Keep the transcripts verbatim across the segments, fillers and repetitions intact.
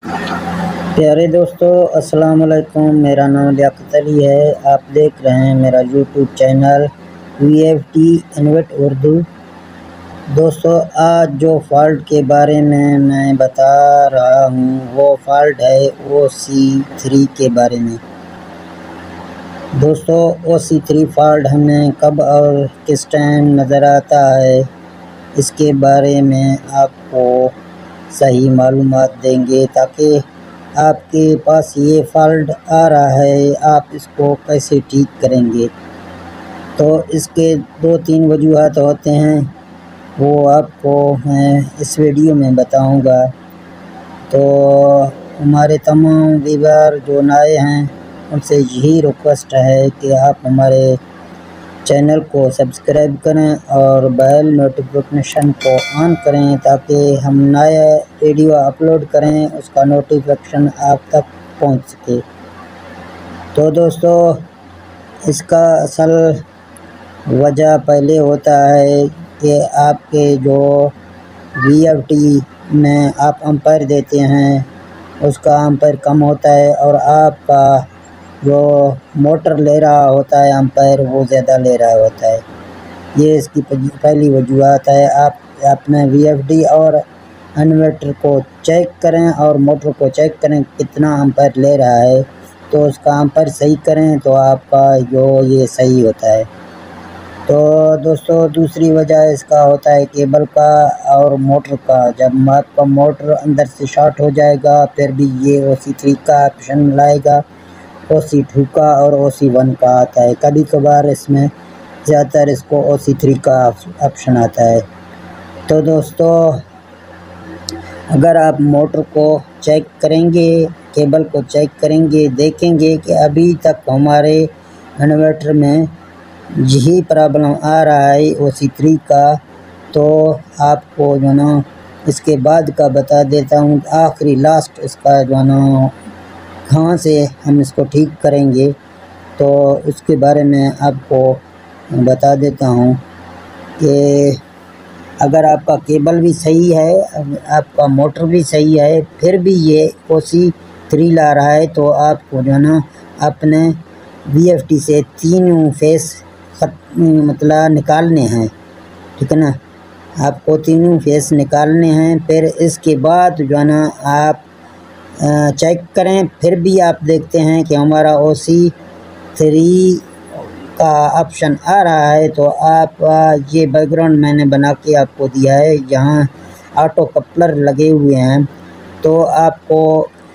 پیارے دوستو السلام علیکم، میرا نام لیاقت علی ہے۔ آپ دیکھ رہے ہیں میرا YouTube channel V F T invert Urdu. دوستو آج جو فالٹ کے بارے میں میں بتا رہا ہوں وہ فالٹ ہے او سی تھری کے بارے میں۔ دوستو او سی تھری فالٹ ہمیں کب اور کس ٹائم نظر آتا ہے، اس کے بارے میں آپ کو صحیح معلومات دیں گے تاکہ آپ کے پاس یہ فالٹ آ رہا ہے آپ اس کو کیسے ٹھیک کریں گے۔ تو اس کے دو تین وجوہات ہوتے ہیں، وہ آپ کو میں اس ویڈیو میں بتاؤں گا۔ تو ہمارے تمام ویور جو نئے ہیں ان سے یہی ریکویسٹ ہے کہ آپ ہمارے چینل کو سبسکرائب کریں اور بیل نوٹیفیکیشن کو آن کریں تاکہ ہم نئے ویڈیو اپلوڈ کریں اس کا نوٹیفیکیشن آپ تک پہنچ سکے۔ تو دوستو اس کا اصل وجہ پہلے ہوتا ہے کہ آپ کے جو وی ایف ٹی میں آپ امپائر دیتے ہیں اس کا امپائر کم ہوتا ہے اور آپ کا جو موٹر لے رہا ہوتا ہے امپائر وہ زیادہ لے رہا ہوتا ہے۔ یہ اس کی پہلی وجوہات ہے۔ آپ اپنے وی ایف ڈی اور انورٹر کو چیک کریں اور موٹر کو چیک کریں کتنا امپائر لے رہا ہے، تو اس کا امپائر صحیح کریں تو آپ کا جو یہ صحیح ہوتا ہے۔ تو دوستو دوسری وجہ اس کا ہوتا ہے کیبل کا اور موٹر کا۔ جب آپ کا موٹر اندر سے شارٹ ہو جائے گا پھر بھی یہ او سی تھری کا آپشن لائے گا، او سی ٹو کا اور او سی ون کا آتا ہے۔ کبھی کبھار اس میں زیادہ تر اس کو او سی تھری کا آپشن آتا ہے۔ تو دوستو اگر آپ موٹر کو چیک کریں گے، کیبل کو چیک کریں گے، دیکھیں گے کہ ابھی تک ہمارے انورٹر میں یہی پرابلم آ رہا ہے او سی تھری کا، تو آپ کو جو نا اس کے بعد کا بتا دیتا ہوں آخری لاسٹ اس کا جو نا کہاں سے ہم اس کو ٹھیک کریں گے، تو اس کے بارے میں آپ کو بتا دیتا ہوں کہ اگر آپ کا کیبل بھی صحیح ہے، آپ کا موٹر بھی صحیح ہے، پھر بھی یہ او سی تھری لا رہا ہے تو آپ کو جو نا اپنے وی ایف ٹی سے تینوں فیس مطلب نکالنے ہیں، ٹھیک ہے نا، آپ کو تینوں فیس نکالنے ہیں۔ پھر اس کے بعد جو ہے نا آپ چیک کریں، پھر بھی آپ دیکھتے ہیں کہ ہمارا او سی تھری کا آپشن آ رہا ہے تو آپ یہ بیک گراؤنڈ میں نے بنا کے آپ کو دیا ہے، جہاں آٹو کپلر لگے ہوئے ہیں، تو آپ کو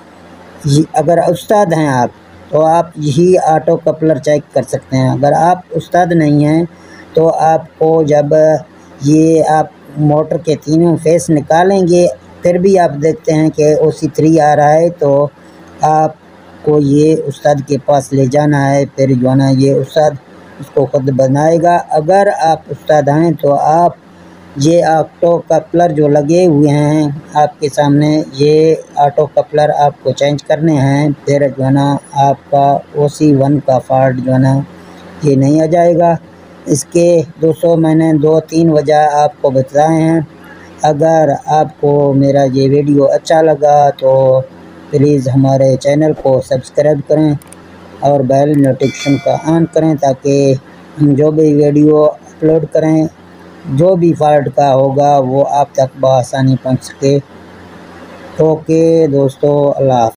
اگر استاد ہیں آپ تو آپ یہی آٹو کپلر چیک کر سکتے ہیں۔ اگر آپ استاد نہیں ہیں تو آپ کو جب یہ آپ موٹر کے تینوں فیس نکالیں گے پھر بھی آپ دیکھتے ہیں کہ او سی تھری آ رہا ہے تو آپ کو یہ استاد کے پاس لے جانا ہے، پھر جو ہے نا یہ استاد اس کو خود بنائے گا۔ اگر آپ استاد ہیں تو آپ یہ آٹو کپلر جو لگے ہوئے ہیں آپ کے سامنے، یہ آٹو کپلر آپ کو چینج کرنے ہیں، پھر جو ہے نا آپ کا او سی ون کا فالٹ جو ہے نا یہ نہیں آ جائے گا۔ اس کے دوستو میں نے دو تین وجہ آپ کو بتائے ہیں۔ اگر آپ کو میرا یہ ویڈیو اچھا لگا تو پلیز ہمارے چینل کو سبسکرائب کریں اور بیل نوٹیفیکیشن کا آن کریں تاکہ ہم جو بھی ویڈیو اپلوڈ کریں جو بھی فالٹ کا ہوگا وہ آپ تک بآسانی پہنچ سکے۔ اوکے دوستو، اللہ حافظ۔